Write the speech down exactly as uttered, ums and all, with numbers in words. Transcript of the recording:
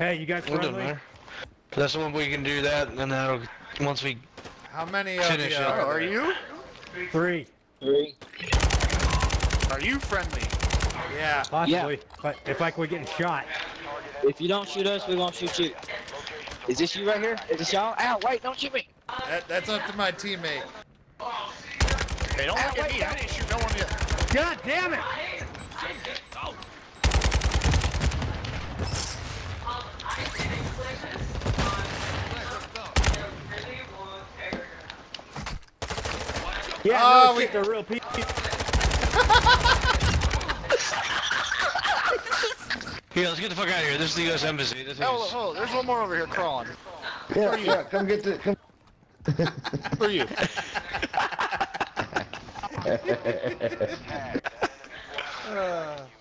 Hey, you guys It doesn't friendly? matter. That's when we can do that, and then that'll once we How many of finish you it. are, Oh, are there? you? Three, Three. Are you friendly? Yeah. possibly. But if like we're getting shot. If you don't shoot us, we won't shoot you. Is this you right here? Is this y'all? Ow, wait, don't shoot me. That, that's up to my teammate. Hey, don't look at me. I didn't shoot no one yet. God damn it! Yeah, Oh, no we- shit, they're real people. Here, let's get the fuck out of here. This is the U S Embassy. This Oh, is... oh, there's one more over here crawling. Yeah, yeah, come get the, come. Who are you? Uh,